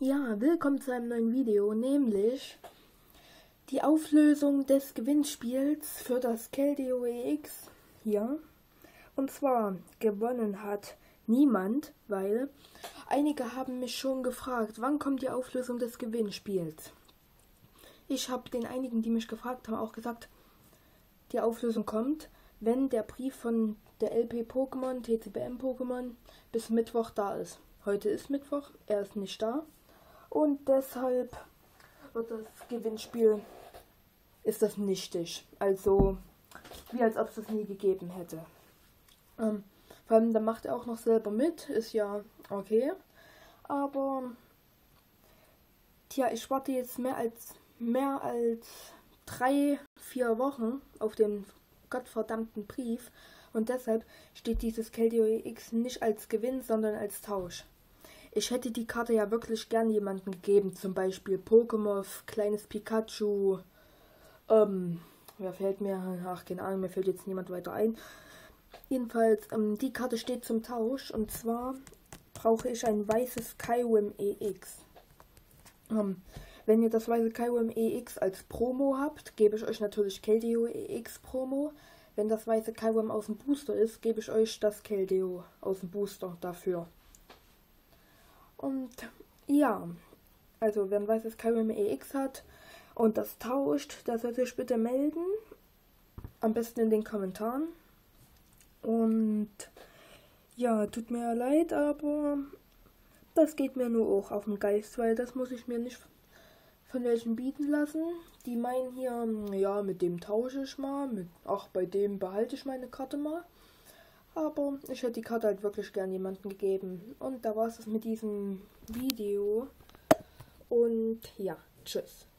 Ja, willkommen zu einem neuen Video, nämlich die Auflösung des Gewinnspiels für das Keldeo EX hier. Und zwar gewonnen hat niemand, weil einige haben mich schon gefragt, wann kommt die Auflösung des Gewinnspiels. Ich habe den einigen, die mich gefragt haben, auch gesagt, die Auflösung kommt, wenn der Brief von der LP Pokémon, TCBM Pokémon, bis Mittwoch da ist. Heute ist Mittwoch, er ist nicht da. Und deshalb wird das Gewinnspiel, ist das nichtig. Also, wie als ob es das nie gegeben hätte. Vor allem, dann macht er auch noch selber mit, ist ja okay. Aber, tja, ich warte jetzt mehr als 3-4 Wochen auf den gottverdammten Brief. Und deshalb steht dieses Keldeo EX nicht als Gewinn, sondern als Tausch. Ich hätte die Karte ja wirklich gern jemandem gegeben, zum Beispiel Pokémon, kleines Pikachu, wer fällt mir, ach keine Ahnung, mir fällt jetzt niemand weiter ein. Jedenfalls, die Karte steht zum Tausch und zwar brauche ich ein weißes Kyurem EX. Wenn ihr das weiße Kyurem EX als Promo habt, gebe ich euch natürlich Keldeo EX Promo. Wenn das weiße Kyurem aus dem Booster ist, gebe ich euch das Keldeo aus dem Booster dafür. Und ja, also wer ein weißes Kyurem EX hat und das tauscht, der soll sich bitte melden. Am besten in den Kommentaren. Und ja, tut mir leid, aber das geht mir nur auch auf den Geist, weil das muss ich mir nicht von welchen bieten lassen. Die meinen hier, ja, mit dem tausche ich mal, bei dem behalte ich meine Karte mal. Aber ich hätte die Karte halt wirklich gern jemandem gegeben. Und da war es mit diesem Video. Und ja, tschüss.